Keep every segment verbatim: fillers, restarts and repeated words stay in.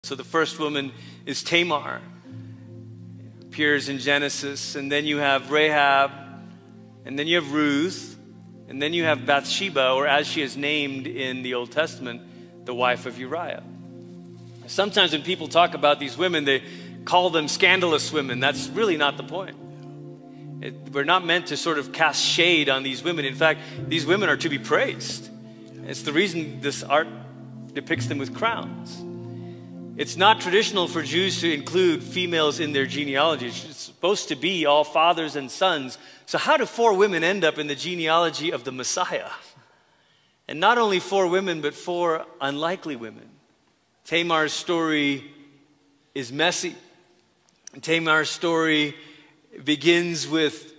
So the first woman is Tamar, appears in Genesis, and then you have Rahab, and then you have Ruth, and then you have Bathsheba, or as she is named in the Old Testament, the wife of Uriah. Sometimes when people talk about these women, they call them scandalous women. That's really not the point. It, we're not meant to sort of cast shade on these women. In fact, these women are to be praised. It's the reason this art depicts them with crowns. It's not traditional for Jews to include females in their genealogy. It's supposed to be all fathers and sons. So how do four women end up in the genealogy of the Messiah? And not only four women, but four unlikely women. Tamar's story is messy. Tamar's story begins with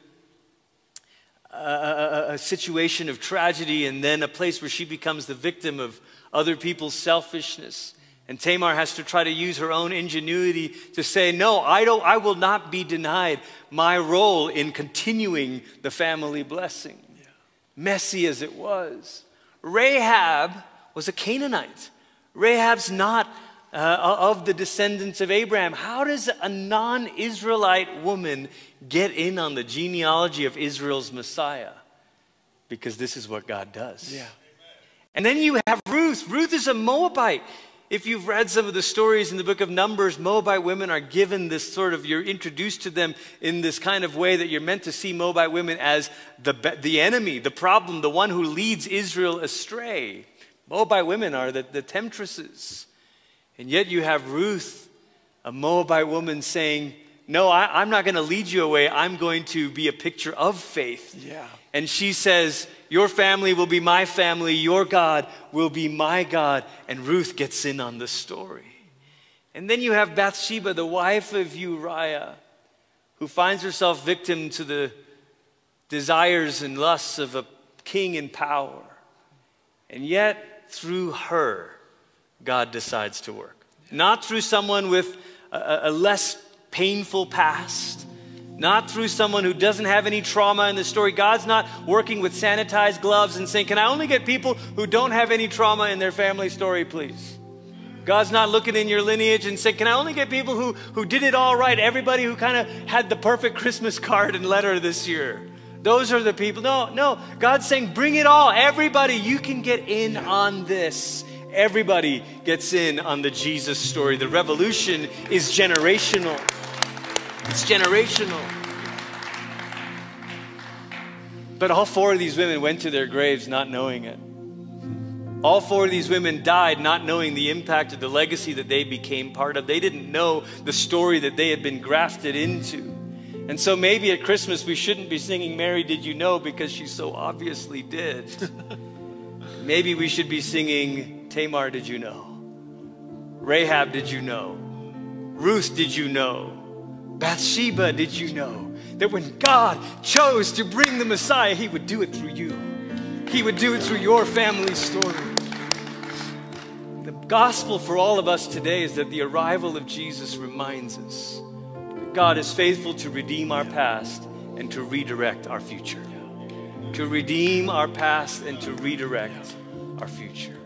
a, a, a situation of tragedy, and then a place where she becomes the victim of other people's selfishness. And Tamar has to try to use her own ingenuity to say, no, I don't, I will not be denied my role in continuing the family blessing. Yeah. Messy as it was. Rahab was a Canaanite. Rahab's not uh, of the descendants of Abraham. How does a non-Israelite woman get in on the genealogy of Israel's Messiah? Because this is what God does. Yeah. And then you have Ruth. Ruth is a Moabite. If you've read some of the stories in the book of Numbers, Moabite women are given this sort of, you're introduced to them in this kind of way that you're meant to see Moabite women as the, the enemy, the problem, the one who leads Israel astray. Moabite women are the, the temptresses. And yet you have Ruth, a Moabite woman, saying, no, I, I'm not going to lead you away. I'm going to be a picture of faith. Yeah. And she says, your family will be my family. Your God will be my God. And Ruth gets in on the story. And then you have Bathsheba, the wife of Uriah, who finds herself victim to the desires and lusts of a king in power. And yet, through her, God decides to work. Not through someone with a, a less painful past. Not through someone who doesn't have any trauma in the story. God's not working with sanitized gloves and saying, can I only get people who don't have any trauma in their family story, please? God's not looking in your lineage and saying, can I only get people who, who did it all right? Everybody who kind of had the perfect Christmas card and letter this year. Those are the people. No, no. God's saying, bring it all. Everybody, you can get in on this. Everybody gets in on the Jesus story. The revolution is generational. It's generational. But all four of these women went to their graves not knowing it. All four of these women died not knowing the impact of the legacy that they became part of. They didn't know the story that they had been grafted into. And so maybe at Christmas we shouldn't be singing Mary Did You Know, because she so obviously did. Maybe we should be singing Tamar Did You Know? Rahab Did You Know? Ruth Did You Know? Bathsheba, did you know that when God chose to bring the Messiah, He would do it through you. He would do it through your family story. The gospel for all of us today is that the arrival of Jesus reminds us that God is faithful to redeem our past and to redirect our future. To redeem our past and to redirect our future.